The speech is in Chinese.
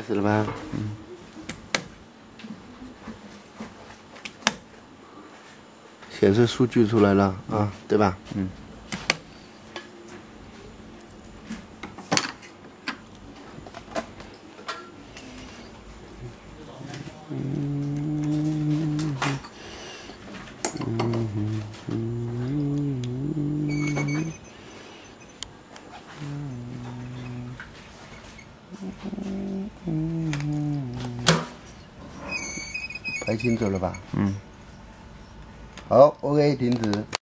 始了吧？显示数据出来了啊，对吧？拍清楚了吧？好，OK，停止。